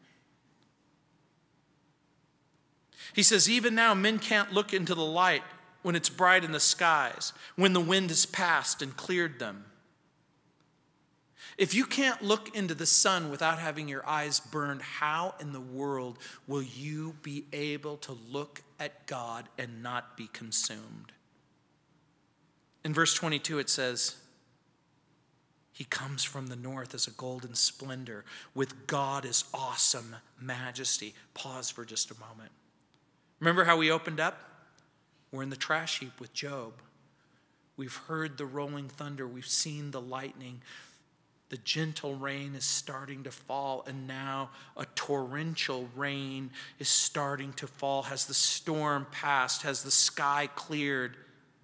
Speaker 1: He says, even now men can't look into the light when it's bright in the skies, when the wind has passed and cleared them. If you can't look into the sun without having your eyes burned, how in the world will you be able to look at God and not be consumed? In verse twenty-two it says, he comes from the north as a golden splendor, with God as awesome majesty. Pause for just a moment. Remember how we opened up? We're in the trash heap with Job. We've heard the rolling thunder. We've seen the lightning. The gentle rain is starting to fall, and now a torrential rain is starting to fall. Has the storm passed? Has the sky cleared?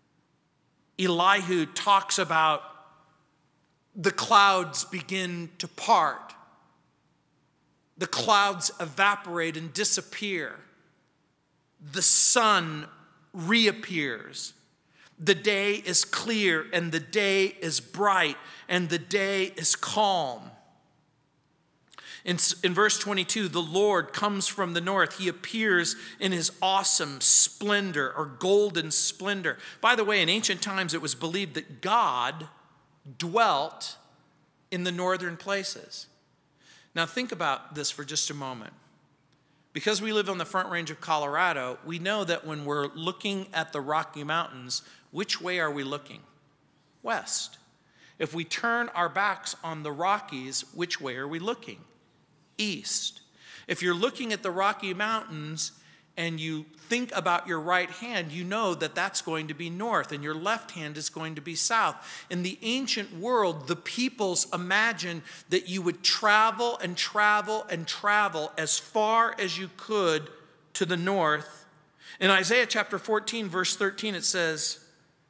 Speaker 1: Elihu talks about the clouds begin to part. The clouds evaporate and disappear. The sun reappears. The day is clear, and the day is bright, and the day is calm. In, in verse twenty-two, the Lord comes from the north. He appears in his awesome splendor, or golden splendor. By the way, in ancient times, it was believed that God dwelt in the northern places. Now think about this for just a moment. Because we live on the Front Range of Colorado, we know that when we're looking at the Rocky Mountains, which way are we looking? West. If we turn our backs on the Rockies, which way are we looking? East. If you're looking at the Rocky Mountains and you think about your right hand, you know that that's going to be north, and your left hand is going to be south. In the ancient world, the peoples imagined that you would travel and travel and travel as far as you could to the north. In Isaiah chapter fourteen, verse thirteen, it says,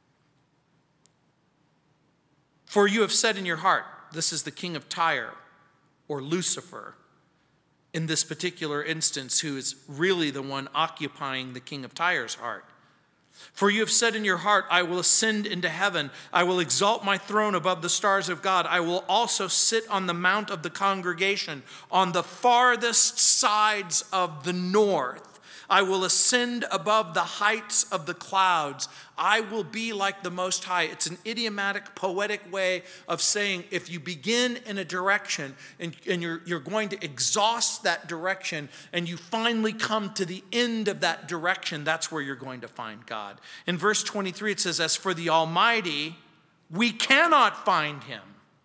Speaker 1: for you have said in your heart, this is the king of Tyre, or Lucifer, in this particular instance, who is really the one occupying the king of Tyre's heart. For you have said in your heart, I will ascend into heaven. I will exalt my throne above the stars of God. I will also sit on the mount of the congregation on the farthest sides of the north. I will ascend above the heights of the clouds. I will be like the Most High. It's an idiomatic, poetic way of saying if you begin in a direction and, and you're, you're going to exhaust that direction and you finally come to the end of that direction, that's where you're going to find God. In verse twenty-three, it says, as for the Almighty, we cannot find him.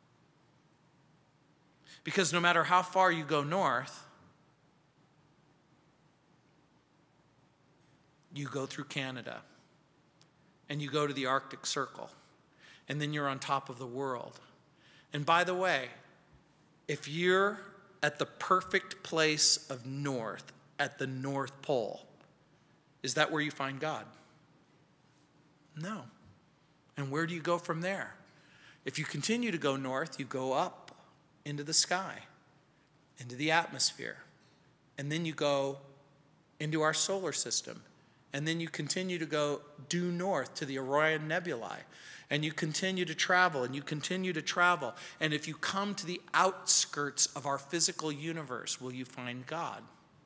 Speaker 1: Because no matter how far you go north, you go through Canada, and you go to the Arctic Circle, and then you're on top of the world. And by the way, if you're at the perfect place of north, at the North Pole, is that where you find God? No. And where do you go from there? If you continue to go north, you go up into the sky, into the atmosphere, and then you go into our solar system, and then you continue to go due north to the Orion Nebulae, and you continue to travel, and you continue to travel, and if you come to the outskirts of our physical universe, will you find God?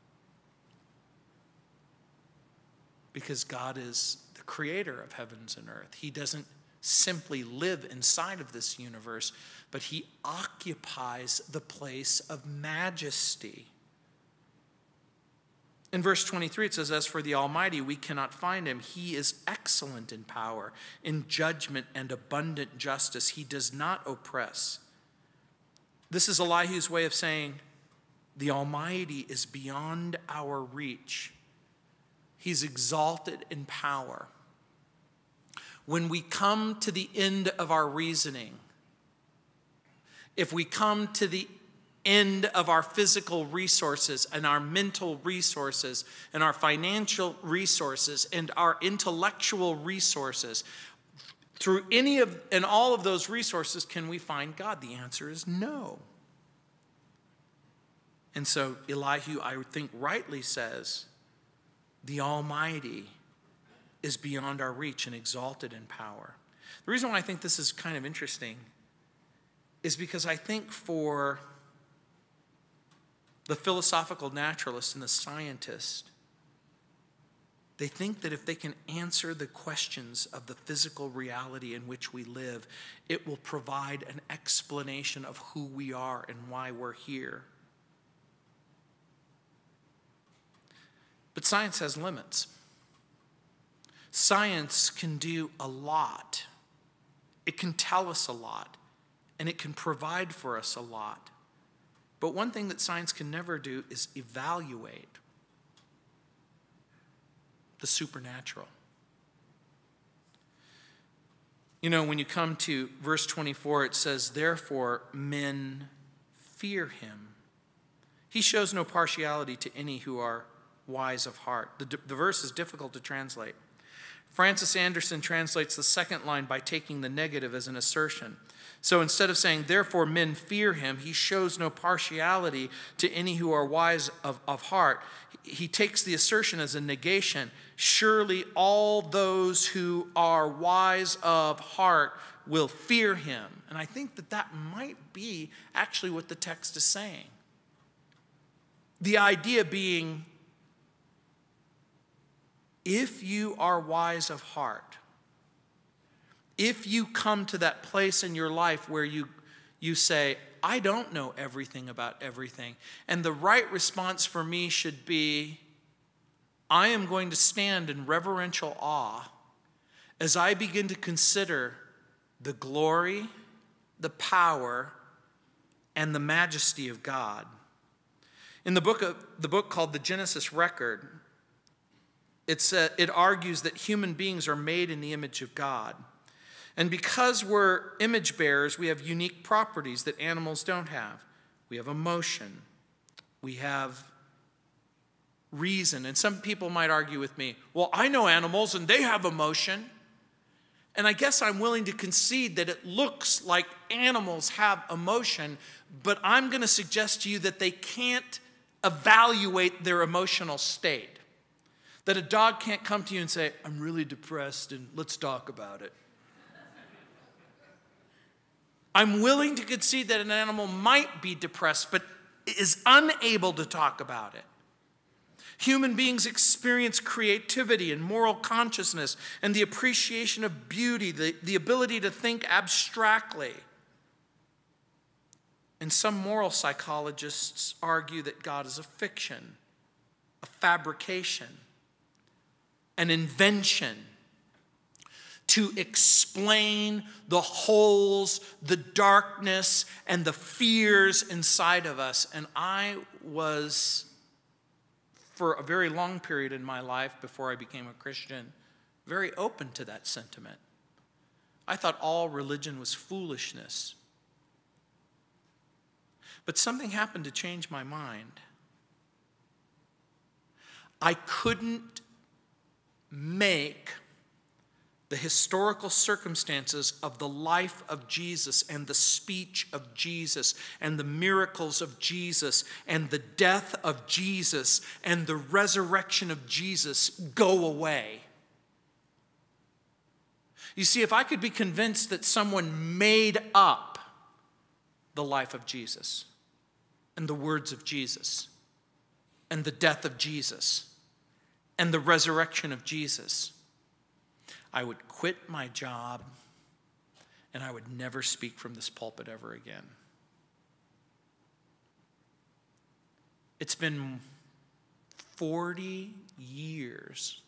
Speaker 1: Because God is the creator of heavens and earth. He doesn't simply live inside of this universe, but he occupies the place of majesty. In verse twenty-three, it says, as for the Almighty, we cannot find him. He is excellent in power, in judgment and abundant justice. He does not oppress. This is Elihu's way of saying the Almighty is beyond our reach. He's exalted in power. When we come to the end of our reasoning, if we come to the end of our physical resources and our mental resources and our financial resources and our intellectual resources, through any of and all of those resources, can we find God? The answer is no. And so Elihu, I think, rightly says, the Almighty is beyond our reach and exalted in power. The reason why I think this is kind of interesting is because I think for the philosophical naturalist and the scientist, they think that if they can answer the questions of the physical reality in which we live, it will provide an explanation of who we are and why we're here. But science has limits. Science can do a lot. It can tell us a lot, and it can provide for us a lot. But one thing that science can never do is evaluate the supernatural. You know, when you come to verse twenty-four, it says, therefore men fear him. He shows no partiality to any who are wise of heart. The, the verse is difficult to translate. Francis Anderson translates the second line by taking the negative as an assertion. So instead of saying, therefore men fear him, he shows no partiality to any who are wise of, of heart. He takes the assertion as a negation. Surely all those who are wise of heart will fear him. And I think that that might be actually what the text is saying. The idea being, if you are wise of heart, if you come to that place in your life where you, you say, I don't know everything about everything, and the right response for me should be, I am going to stand in reverential awe as I begin to consider the glory, the power, and the majesty of God. In the book, of, the book called The Genesis Record, It's, uh, it argues that human beings are made in the image of God. And because we're image bearers, we have unique properties that animals don't have. We have emotion. We have reason. And some people might argue with me, well, I know animals and they have emotion. And I guess I'm willing to concede that it looks like animals have emotion, but I'm going to suggest to you that they can't evaluate their emotional state. That a dog can't come to you and say, I'm really depressed and let's talk about it. I'm willing to concede that an animal might be depressed, but is unable to talk about it. Human beings experience creativity and moral consciousness and the appreciation of beauty, the, the ability to think abstractly. And some moral psychologists argue that God is a fiction, a fabrication, an invention to explain the holes, the darkness, and the fears inside of us. And I was, for a very long period in my life before I became a Christian, very open to that sentiment. I thought all religion was foolishness. But something happened to change my mind. I couldn't make the historical circumstances of the life of Jesus and the speech of Jesus and the miracles of Jesus and the death of Jesus and the resurrection of Jesus go away. You see, if I could be convinced that someone made up the life of Jesus and the words of Jesus and the death of Jesus and the resurrection of Jesus, I would quit my job and I would never speak from this pulpit ever again. It's been forty years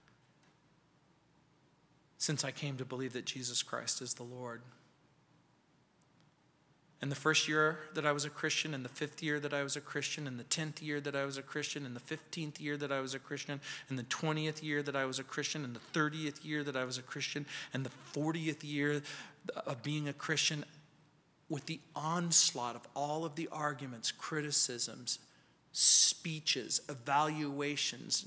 Speaker 1: since I came to believe that Jesus Christ is the Lord. And the first year that I was a Christian, and the fifth year that I was a Christian, and the tenth year that I was a Christian, and the fifteenth year that I was a Christian, and the twentieth year that I was a Christian, and the thirtieth year that I was a Christian, and the fortieth year of being a Christian, with the onslaught of all of the arguments, criticisms, speeches, evaluations,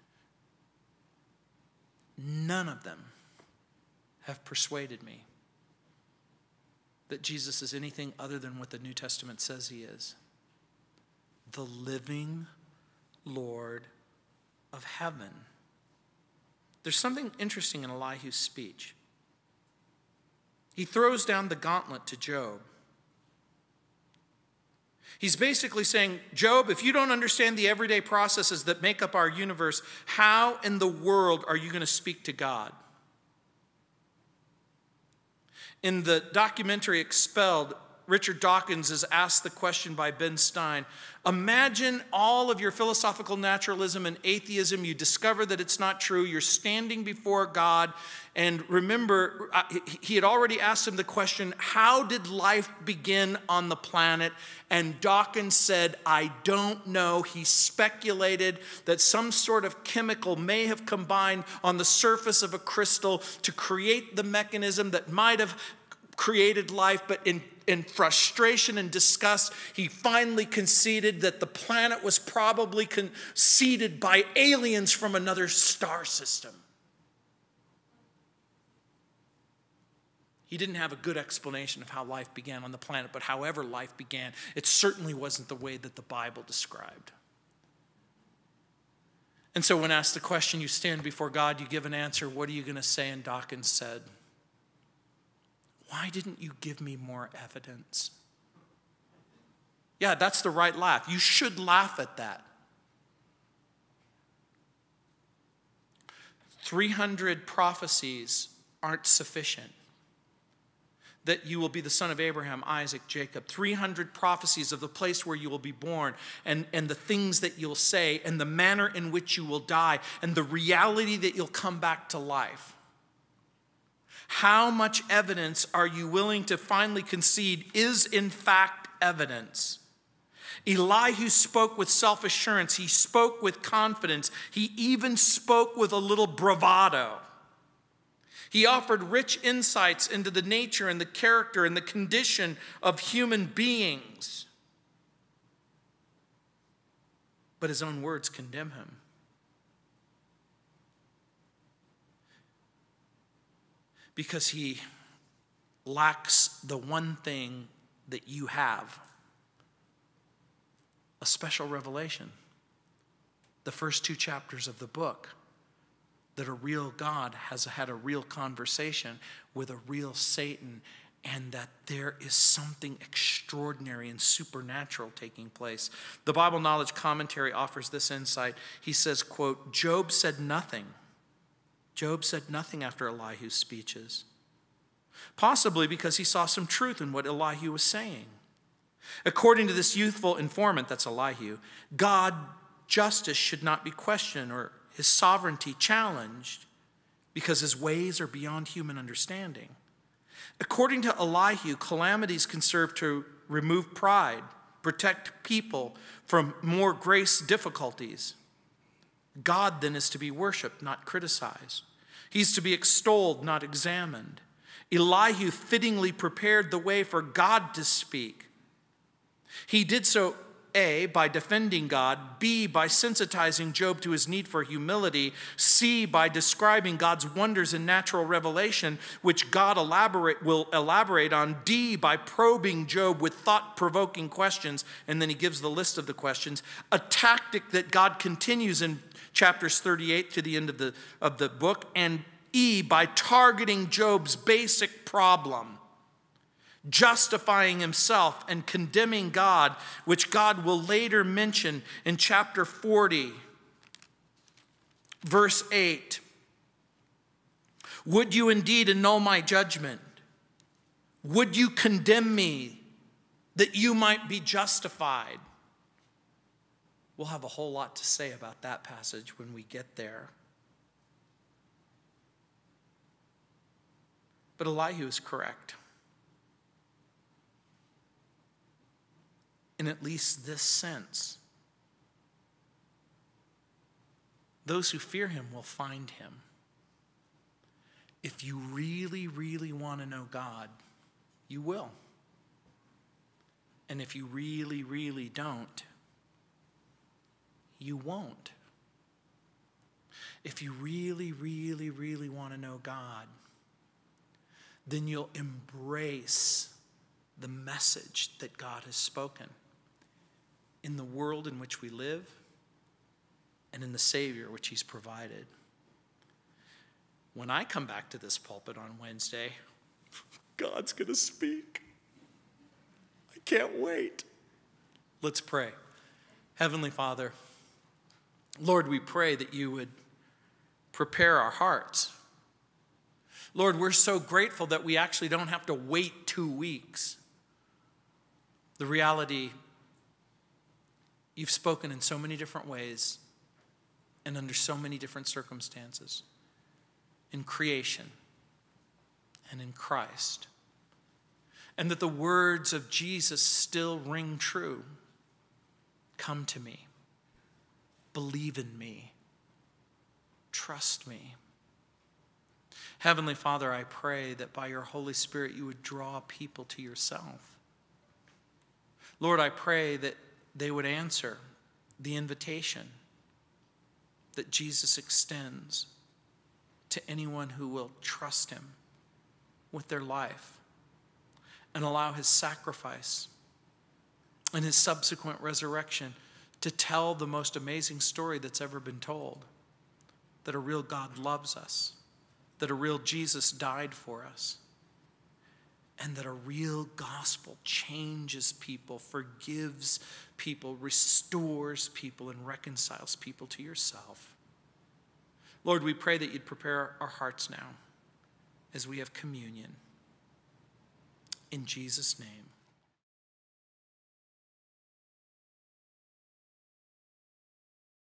Speaker 1: none of them have persuaded me that Jesus is anything other than what the New Testament says he is. The living Lord of heaven. There's something interesting in Elihu's speech. He throws down the gauntlet to Job. He's basically saying, Job, if you don't understand the everyday processes that make up our universe, how in the world are you going to speak to God? In the documentary Expelled, Richard Dawkins is asked the question by Ben Stein, imagine all of your philosophical naturalism and atheism, you discover that it's not true, you're standing before God, and remember, he had already asked him the question, how did life begin on the planet? And Dawkins said, I don't know. He speculated that some sort of chemical may have combined on the surface of a crystal to create the mechanism that might have created life, but in, in frustration and disgust, he finally conceded that the planet was probably seeded by aliens from another star system. He didn't have a good explanation of how life began on the planet, but however life began, it certainly wasn't the way that the Bible described. And so when asked the question, you stand before God, you give an answer, what are you going to say? And Dawkins said, why didn't you give me more evidence? Yeah, that's the right laugh. You should laugh at that. three hundred prophecies aren't sufficient. That you will be the son of Abraham, Isaac, Jacob. three hundred prophecies of the place where you will be born and, and the things that you'll say and the manner in which you will die and the reality that you'll come back to life. How much evidence are you willing to finally concede is in fact evidence? Elihu spoke with self-assurance. He spoke with confidence. He even spoke with a little bravado. He offered rich insights into the nature and the character and the condition of human beings. But his own words condemn him. Because he lacks the one thing that you have. A special revelation. The first two chapters of the book. That a real God has had a real conversation with a real Satan. And that there is something extraordinary and supernatural taking place. The Bible Knowledge Commentary offers this insight. He says, quote, Job said nothing. Job said nothing after Elihu's speeches. Possibly because he saw some truth in what Elihu was saying. According to this youthful informant, that's Elihu, God's justice should not be questioned or his sovereignty challenged because his ways are beyond human understanding. According to Elihu, calamities can serve to remove pride, protect people from more grace difficulties. God then is to be worshiped, not criticized. He's to be extolled, not examined. Elihu fittingly prepared the way for God to speak. He did so, A, by defending God, B, by sensitizing Job to his need for humility, C, by describing God's wonders in natural revelation, which God elaborate, will elaborate on, D, by probing Job with thought-provoking questions, and then he gives the list of the questions, a tactic that God continues in chapters thirty-eight to the end of the, of the book, and E, by targeting Job's basic problem, justifying himself and condemning God, which God will later mention in chapter forty, verse eight. Would you indeed annul my judgment? Would you condemn me that you might be justified? We'll have a whole lot to say about that passage when we get there. But Elihu is correct. In at least this sense. Those who fear him will find him. If you really, really want to know God, you will. And if you really, really don't, you won't. If you really, really, really want to know God, then you'll embrace the message that God has spoken in the world in which we live and in the Savior which he's provided. When I come back to this pulpit on Wednesday, God's going to speak. I can't wait. Let's pray. Heavenly Father, Lord, we pray that you would prepare our hearts. Lord, we're so grateful that we actually don't have to wait two weeks. The reality, you've spoken in so many different ways and under so many different circumstances. In creation and in Christ. And that the words of Jesus still ring true. Come to me. Believe in me. Trust me. Heavenly Father, I pray that by your Holy Spirit you would draw people to yourself. Lord, I pray that they would answer the invitation that Jesus extends to anyone who will trust him with their life and allow his sacrifice and his subsequent resurrection to tell the most amazing story that's ever been told, that a real God loves us, that a real Jesus died for us, and that a real gospel changes people, forgives people, restores people, and reconciles people to yourself. Lord, we pray that you'd prepare our hearts now as we have communion. In Jesus' name.